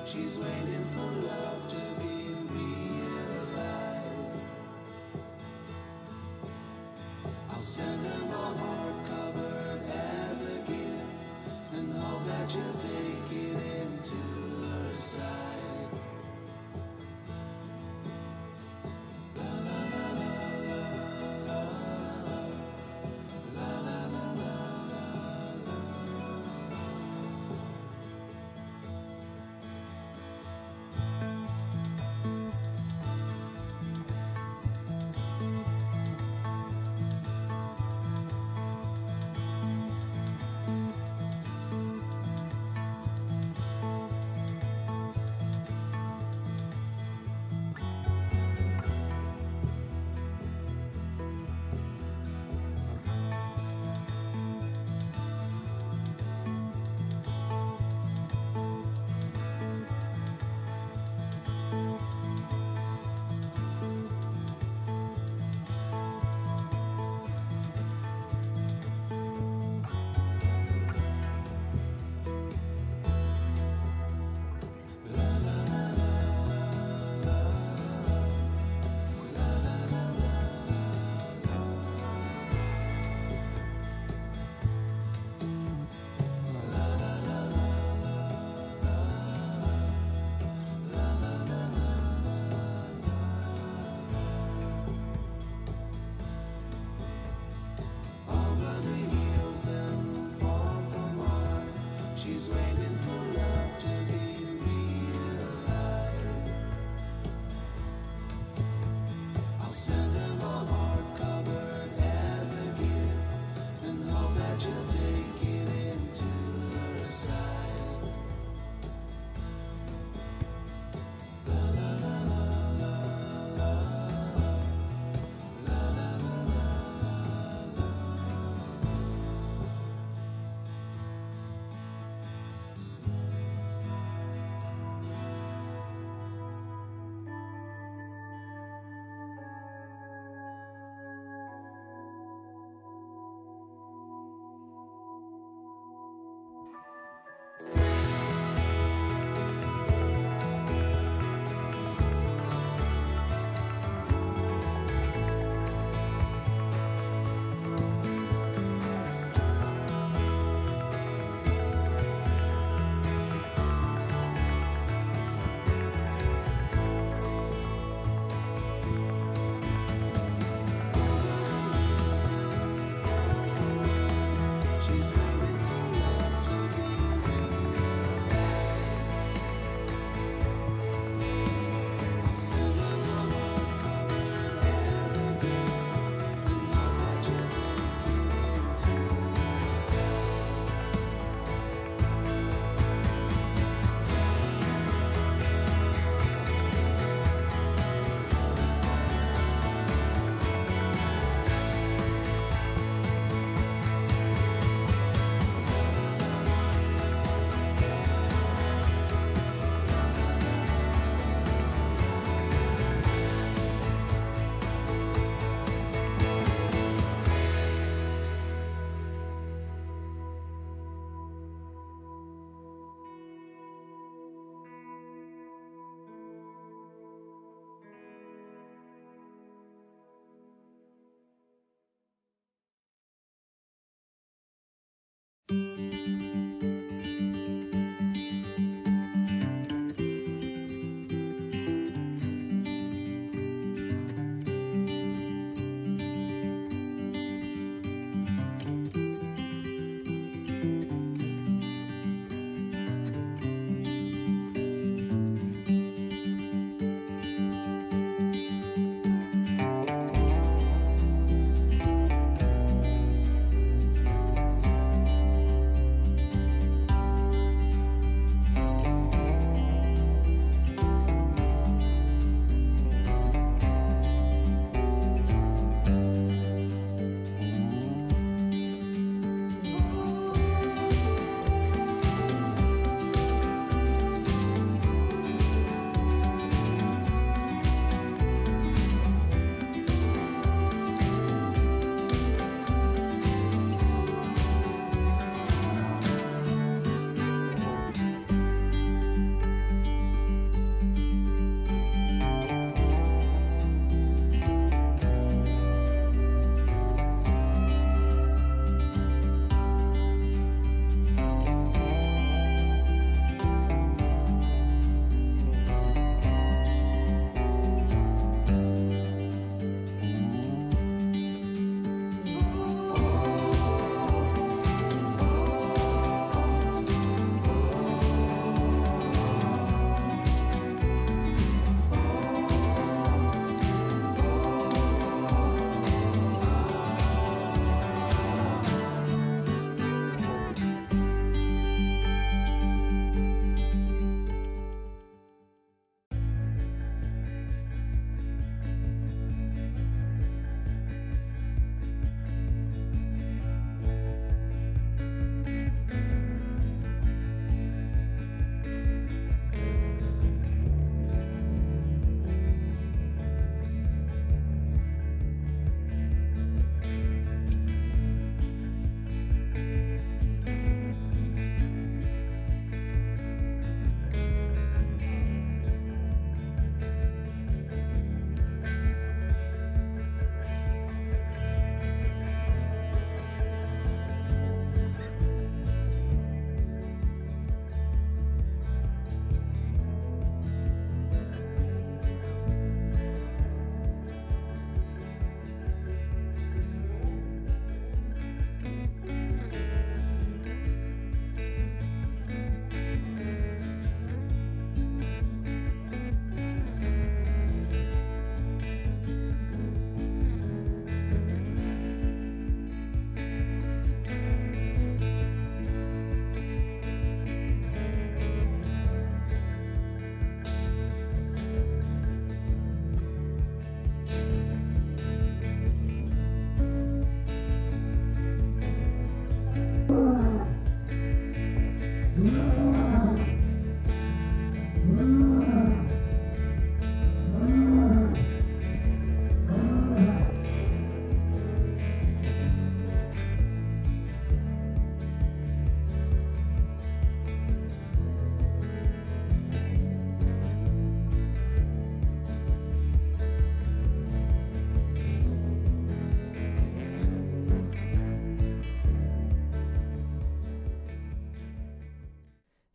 She's waiting for love to be realized. I'll send her my heart covered as a gift, and hope that you'll take it into her side. La la la la la la la la la la la.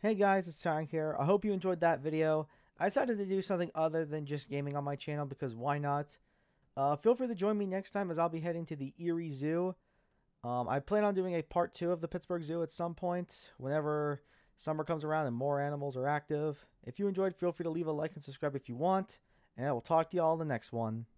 Hey guys, it's Tyron here. I hope you enjoyed that video. I decided to do something other than just gaming on my channel because why not? Feel free to join me next time as I'll be heading to the Erie Zoo. I plan on doing a part 2 of the Pittsburgh Zoo at some point whenever summer comes around and more animals are active. If you enjoyed, feel free to leave a like and subscribe if you want, and I will talk to you all in the next one.